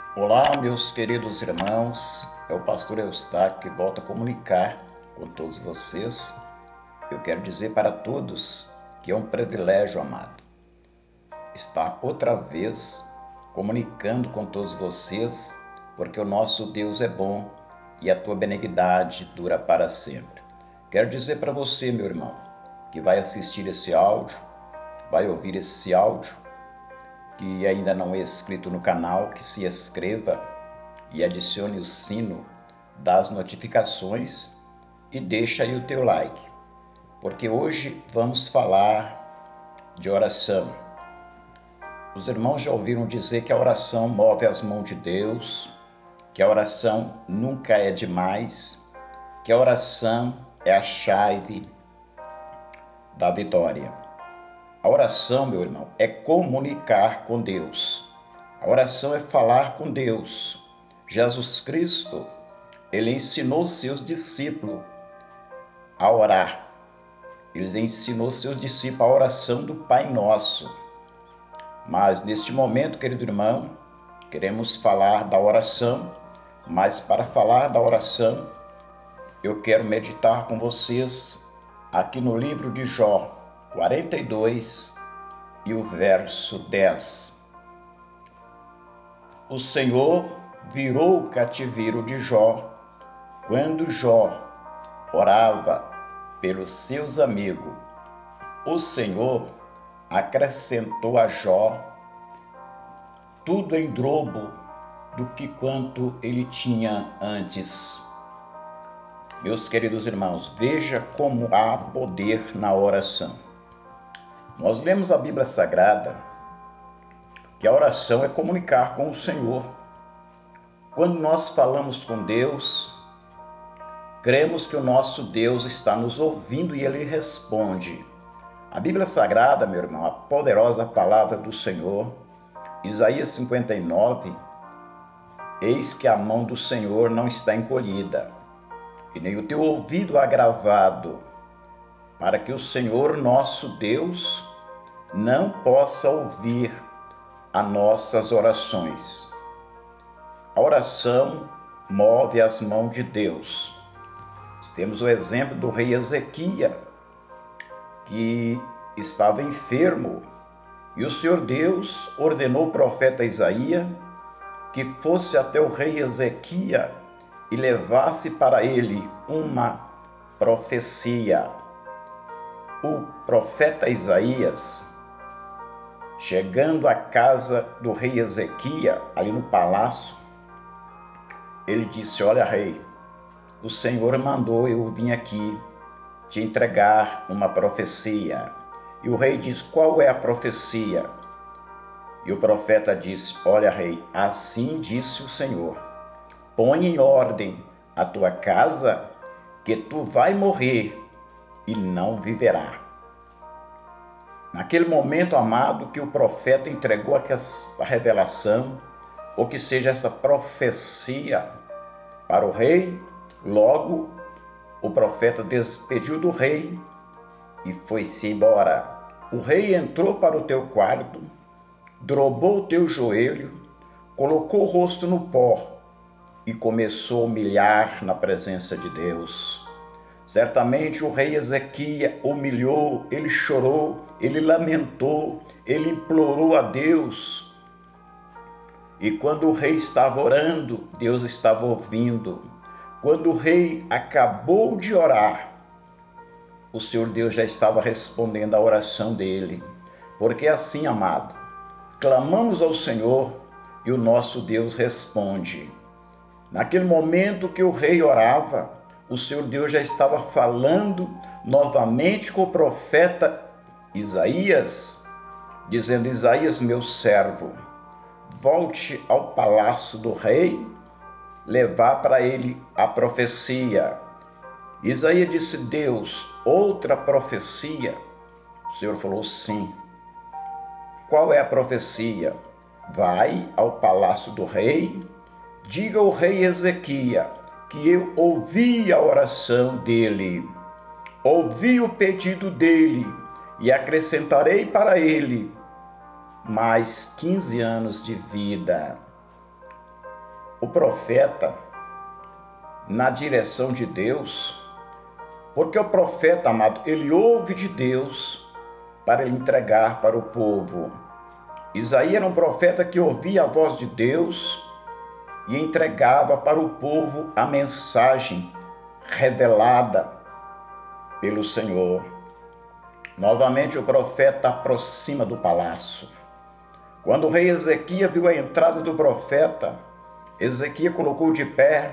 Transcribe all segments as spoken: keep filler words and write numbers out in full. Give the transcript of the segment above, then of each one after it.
Olá, meus queridos irmãos, é o pastor Eustáquio que volta a comunicar com todos vocês. Eu quero dizer para todos que é um privilégio, amado, estar outra vez comunicando com todos vocês, porque o nosso Deus é bom e a tua benignidade dura para sempre. Quero dizer para você, meu irmão, que vai assistir esse áudio, vai ouvir esse áudio, que ainda não é inscrito no canal, que se inscreva e adicione o sino das notificações e deixa aí o teu like, porque hoje vamos falar de oração. Os irmãos já ouviram dizer que a oração move as mãos de Deus, que a oração nunca é demais, que a oração é a chave da vitória. A oração, meu irmão, é comunicar com Deus. A oração é falar com Deus. Jesus Cristo, ele ensinou seus discípulos a orar. Ele ensinou seus discípulos a oração do Pai Nosso. Mas neste momento, querido irmão, queremos falar da oração, mas para falar da oração, eu quero meditar com vocês aqui no livro de Jó, quarenta e dois e o verso dez. O Senhor virou o cativeiro de Jó quando Jó orava pelos seus amigos. O Senhor acrescentou a Jó tudo em dobro do que quanto ele tinha antes. Meus queridos irmãos, veja como há poder na oração. Nós lemos a Bíblia Sagrada que a oração é comunicar com o Senhor. Quando nós falamos com Deus, cremos que o nosso Deus está nos ouvindo e Ele responde. A Bíblia Sagrada, meu irmão, a poderosa palavra do Senhor, Isaías cinquenta e nove, eis que a mão do Senhor não está encolhida, e nem o teu ouvido agravado, para que o Senhor nosso Deus não possa ouvir as nossas orações. A oração move as mãos de Deus. Temos o exemplo do rei Ezequias, que estava enfermo, e o Senhor Deus ordenou o profeta Isaías que fosse até o rei Ezequias e levasse para ele uma profecia. O profeta Isaías, chegando à casa do rei Ezequias, ali no palácio, ele disse: olha, rei, o Senhor mandou eu vir aqui te entregar uma profecia. E o rei diz: qual é a profecia? E o profeta disse: olha, rei, assim disse o Senhor, põe em ordem a tua casa, que tu vai morrer e não viverá. Naquele momento, amado, que o profeta entregou essa revelação, ou que seja essa profecia para o rei, logo o profeta despediu do rei e foi-se embora. O rei entrou para o teu quarto, dobrou o teu joelho, colocou o rosto no pó e começou a humilhar na presença de Deus. Certamente o rei Ezequias humilhou, ele chorou, ele lamentou, ele implorou a Deus. E quando o rei estava orando, Deus estava ouvindo. Quando o rei acabou de orar, o Senhor Deus já estava respondendo a oração dele. Porque assim, amado, clamamos ao Senhor e o nosso Deus responde. Naquele momento que o rei orava, o Senhor Deus já estava falando novamente com o profeta Isaías, dizendo: Isaías, meu servo, volte ao palácio do rei, levar para ele a profecia. Isaías disse: Deus, outra profecia? O Senhor falou: sim. Qual é a profecia? Vai ao palácio do rei, diga ao rei Ezequias que eu ouvi a oração dele, ouvi o pedido dele e acrescentarei para ele mais quinze anos de vida. o profeta na direção de Deus, porque o profeta, amado, ele ouve de Deus para ele entregar para o povo. Isaías era um profeta que ouvia a voz de Deus e entregava para o povo a mensagem revelada pelo Senhor. Novamente o profeta aproxima do palácio. Quando o rei Ezequias viu a entrada do profeta, Ezequias colocou de pé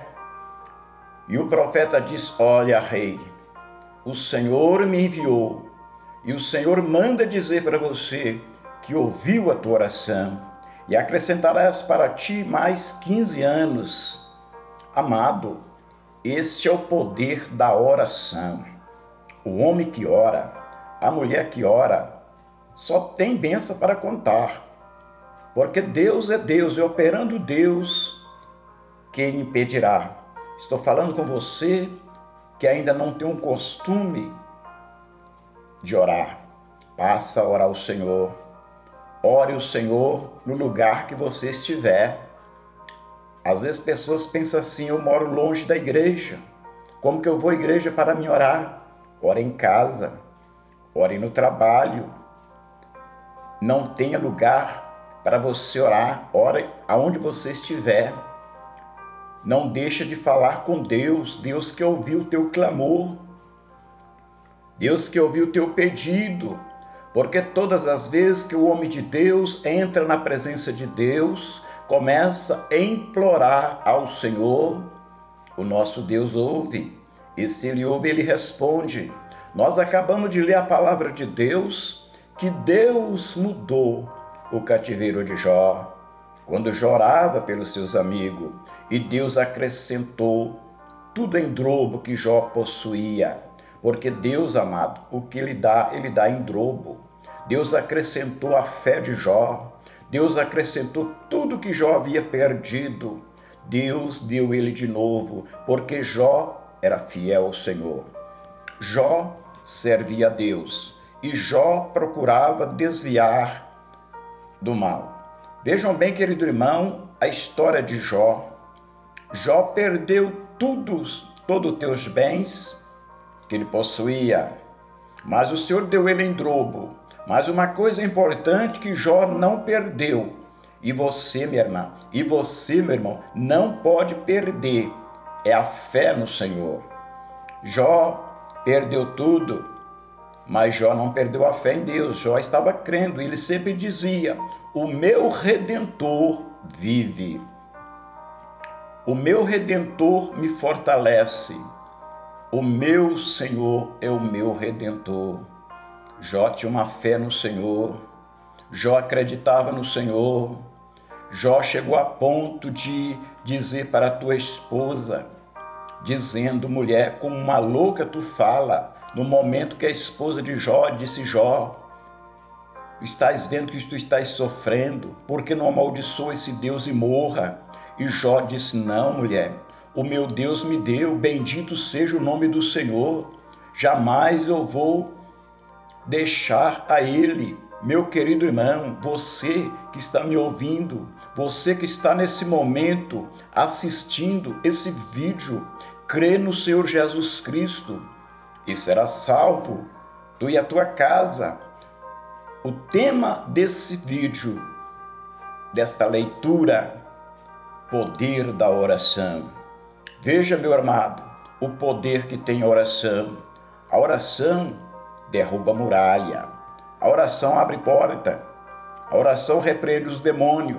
e o profeta disse: olha, rei, o Senhor me enviou e o Senhor manda dizer para você que ouviu a tua oração e acrescentarás para ti mais quinze anos. Amado, este é o poder da oração. O homem que ora, a mulher que ora, só tem bênção para contar. Porque Deus é Deus, e operando Deus, quem impedirá? Estou falando com você que ainda não tem um costume de orar. Passa a orar ao Senhor. Ore o Senhor no lugar que você estiver. Às vezes pessoas pensam assim: eu moro longe da igreja. Como que eu vou à igreja para me orar? Ore em casa. Ore no trabalho. Não tenha lugar para você orar. Ore aonde você estiver. Não deixa de falar com Deus. Deus que ouviu o teu clamor. Deus que ouviu o teu pedido. Porque todas as vezes que o homem de Deus entra na presença de Deus, começa a implorar ao Senhor, o nosso Deus ouve. E se Ele ouve, Ele responde. Nós acabamos de ler a palavra de Deus, que Deus mudou o cativeiro de Jó, quando Jó orava pelos seus amigos, e Deus acrescentou tudo em dobro que Jó possuía. Porque Deus, amado, o que Ele dá, Ele dá em dobro. Deus acrescentou a fé de Jó. Deus acrescentou tudo que Jó havia perdido. Deus deu ele de novo, porque Jó era fiel ao Senhor. Jó servia a Deus e Jó procurava desviar do mal. Vejam bem, querido irmão, a história de Jó. Jó perdeu tudo, todos os teus bens que ele possuía, mas o Senhor deu ele em dobro. Mas uma coisa importante que Jó não perdeu, e você, minha irmã, e você, meu irmão, não pode perder, é a fé no Senhor. Jó perdeu tudo, mas Jó não perdeu a fé em Deus. Jó estava crendo, ele sempre dizia: o meu Redentor vive. O meu Redentor me fortalece. O meu Senhor é o meu Redentor. Jó tinha uma fé no Senhor. Jó acreditava no Senhor. Jó chegou a ponto de dizer para a tua esposa, dizendo: mulher, como uma louca tu fala. No momento que a esposa de Jó disse: Jó, estás vendo que tu estás sofrendo, porque não amaldiçoa esse Deus e morra? E Jó disse: não, mulher, o meu Deus me deu, bendito seja o nome do Senhor, jamais eu vou deixar a Ele. Meu querido irmão, você que está me ouvindo, você que está nesse momento assistindo esse vídeo, crê no Senhor Jesus Cristo e será salvo, tu e a tua casa. O tema desse vídeo, desta leitura, poder da oração. Veja, meu amado, o poder que tem a oração. A oração derruba muralha. A oração abre porta. A oração repreende os demônios.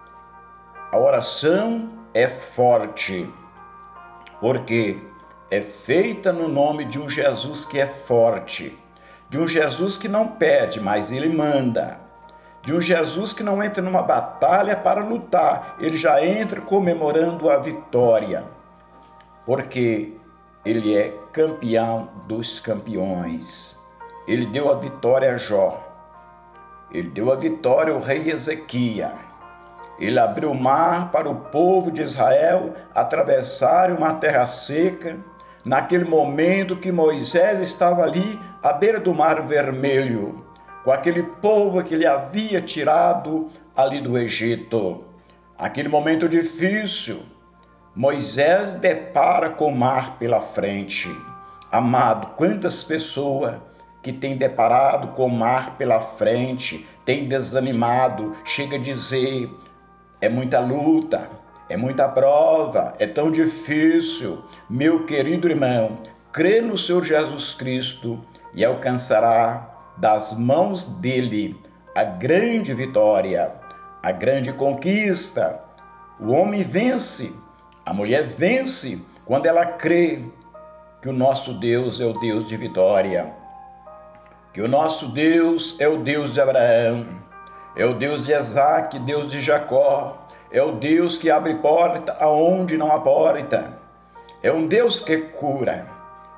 A oração é forte, porque é feita no nome de um Jesus que é forte, de um Jesus que não pede, mas Ele manda, de um Jesus que não entra numa batalha para lutar, Ele já entra comemorando a vitória, porque Ele é campeão dos campeões. Ele deu a vitória a Jó. Ele deu a vitória ao rei Ezequias. Ele abriu o mar para o povo de Israel atravessar uma terra seca, naquele momento que Moisés estava ali à beira do mar vermelho, com aquele povo que ele havia tirado ali do Egito. Aquele momento difícil, Moisés depara com o mar pela frente. Amado, quantas pessoas que têm deparado com o mar pela frente, têm desanimado, chega a dizer, é muita luta, é muita prova, é tão difícil. Meu querido irmão, crê no Senhor Jesus Cristo e alcançará das mãos dele a grande vitória, a grande conquista. O homem vence, a mulher vence quando ela crê que o nosso Deus é o Deus de vitória, que o nosso Deus é o Deus de Abraão, é o Deus de Isaque, Deus de Jacó, é o Deus que abre porta aonde não há porta, é um Deus que cura.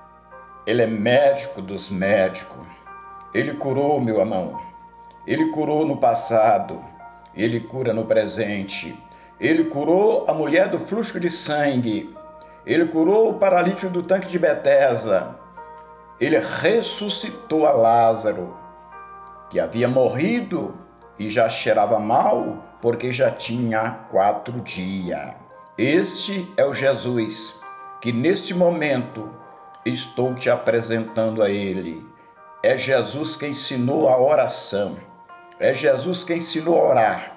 Ele é médico dos médicos, ele curou, meu irmão, ele curou no passado, ele cura no presente, ele curou a mulher do fluxo de sangue, ele curou o paralítico do tanque de Betesda, ele ressuscitou a Lázaro, que havia morrido e já cheirava mal, porque já tinha quatro dias. Este é o Jesus que neste momento estou te apresentando a ele. É Jesus que ensinou a oração, é Jesus que ensinou a orar.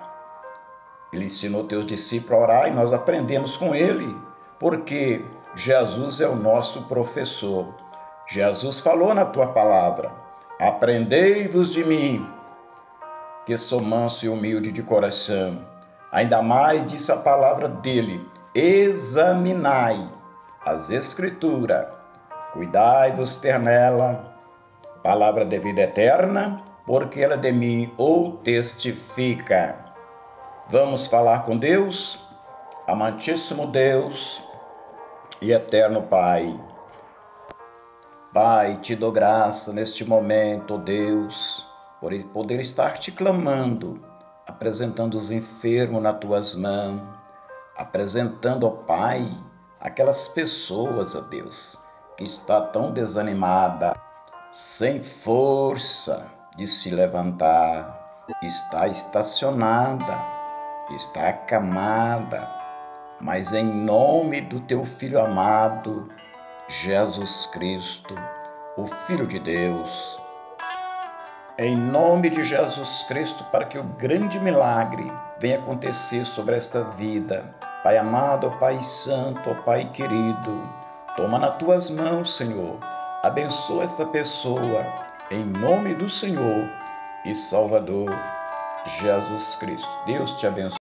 Ele ensinou teus discípulos a orar e nós aprendemos com ele, porque Jesus é o nosso professor. Jesus falou na tua palavra, aprendei-vos de mim, que sou manso e humilde de coração. Ainda mais disse a palavra dele, examinai as escrituras, cuidai-vos ter nela palavra de vida eterna, porque ela de mim ou testifica. Vamos falar com Deus, amantíssimo Deus e eterno Pai. Pai, te dou graça neste momento, ó Deus, por poder estar te clamando, apresentando os enfermos nas tuas mãos, apresentando, ó Pai, aquelas pessoas, ó Deus, que está tão desanimada, sem força de se levantar, está estacionada, está acamada, mas em nome do teu Filho amado, Jesus Cristo, o Filho de Deus, em nome de Jesus Cristo, para que o grande milagre venha acontecer sobre esta vida. Pai amado, ó Pai santo, ó Pai querido, toma nas tuas mãos, Senhor, abençoa esta pessoa, em nome do Senhor e Salvador Jesus Cristo. Deus te abençoe.